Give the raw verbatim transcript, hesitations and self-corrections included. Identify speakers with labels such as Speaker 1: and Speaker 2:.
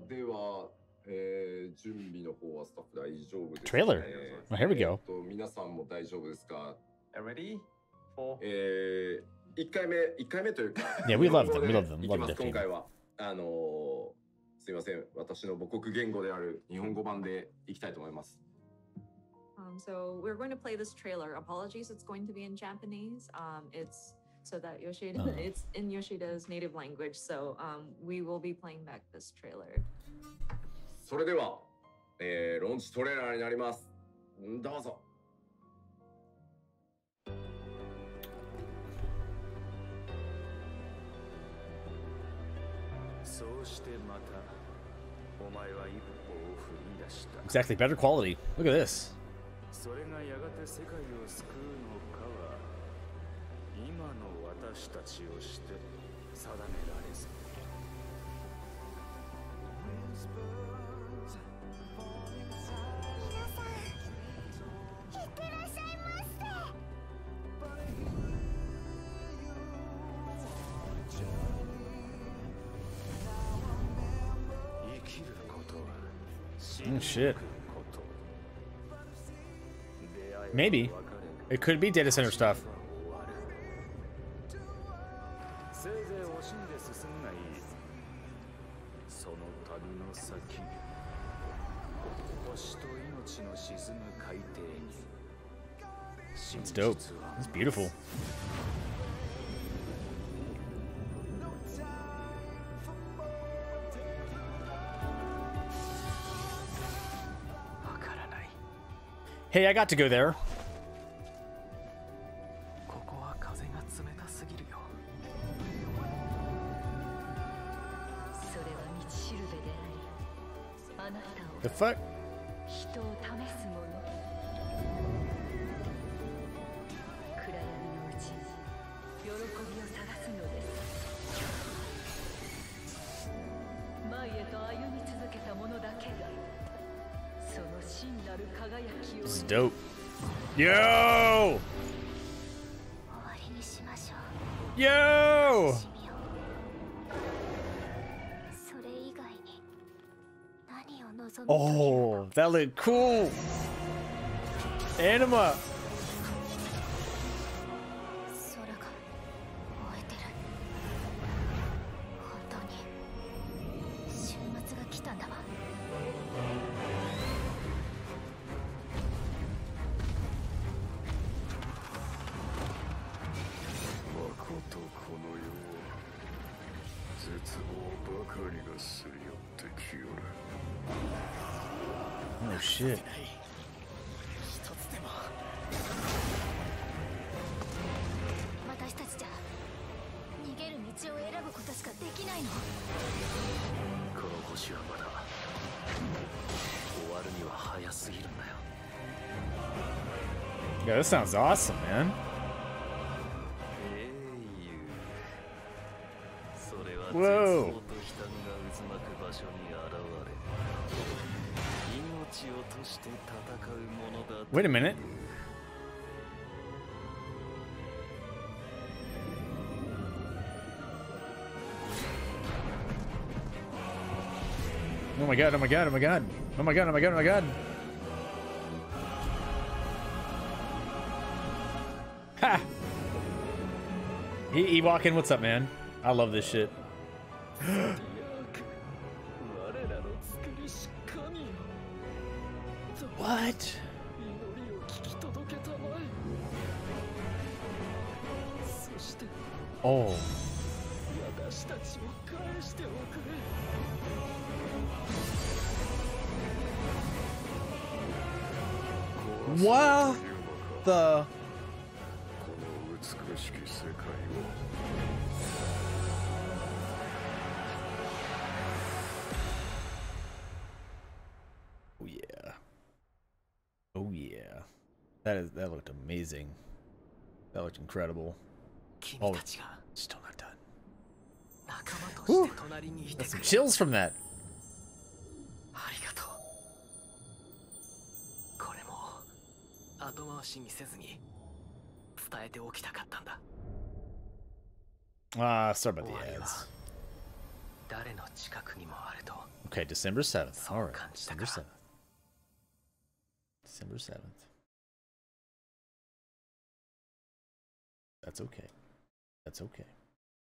Speaker 1: では、えー、準備の方はスタッフ大丈夫ですか、ね、
Speaker 2: Trailer. Well, here we go.
Speaker 1: 皆さんも大丈夫ですか
Speaker 3: Ready? For
Speaker 1: えー、いっかいめ、いっかいめというか、
Speaker 2: Yeah, we love them. We love them.
Speaker 1: いき
Speaker 2: Love
Speaker 1: ます
Speaker 2: the
Speaker 1: 今
Speaker 2: team.
Speaker 1: 回は、あのー、すいません、私の母国言語である日本語版でいきたいと思います。
Speaker 4: Um, so we're going to play this trailer. Apologies, it's going to be in Japanese. Um, it's so that Yoshida,
Speaker 2: Oh.
Speaker 4: it's in Yoshida's native language. So um, we will be playing back this trailer.
Speaker 1: それでは、えー、ローンチトレーラーになります。どうぞ。
Speaker 5: そうしてまたお前は一歩を踏み出した。
Speaker 2: Exactly. Better quality. Look at this.
Speaker 5: それがやがて世界を救うのかは今の私たちをして定められず。生きることは死
Speaker 2: Oh
Speaker 5: ぬ
Speaker 2: shit.
Speaker 5: こと。
Speaker 2: Maybe. It could be data center stuff.
Speaker 5: せいぜい惜しんで進むがいい。その旅の先、星と命の沈む海底に。
Speaker 2: It's dope. It's beautiful. Hey, I got to go there.
Speaker 5: ここは風が冷たすぎるよ。
Speaker 6: それは道しるべであり、あなたを
Speaker 2: The fuck?
Speaker 6: 人を試すもの。暗闇のうちに喜びを探すのです。前へと歩み続けた者だけがその真なる輝きを
Speaker 2: This is dope. Yo!
Speaker 6: 終わりにしましょう。
Speaker 2: Yo!
Speaker 6: それ以外に何を望むという
Speaker 2: Oh, that looked cool. Anima.
Speaker 6: 空が燃えてる。本当に週末が来たんだわ。
Speaker 5: まことこの世は絶望ばかりがすり寄ってきよる。
Speaker 2: Oh shit.
Speaker 6: 私たちじゃ逃げる道を選ぶことしかできないの。
Speaker 5: この星はまだ終わるには早すぎるんだよ。
Speaker 2: Yeah, this sounds awesome, man.
Speaker 5: 英雄。それは
Speaker 2: Whoa.
Speaker 5: 絶望と悲嘆が渦巻く場所に現れ、命を賭して戦うものだと。
Speaker 2: Wait a minute. Oh my god, oh my god, oh my god. Oh my god, oh my god, oh my god. Ha! E Ewalkin, what's up, man? I love this shit. What? Oh. What the?
Speaker 5: この美しき世界を。
Speaker 2: Oh yeah. Oh yeah. That is that looked amazing. That looked incredible. Oh, still not done. Whew. Got some chills from that.
Speaker 5: ありがとう。これも後回しにせずに伝えておきたかったんだ。
Speaker 2: Ah, sorry about the ads.
Speaker 5: 誰の近くにもあると
Speaker 2: Okay, December seventh. All right, December seventh. December seventh. That's okay. That's okay.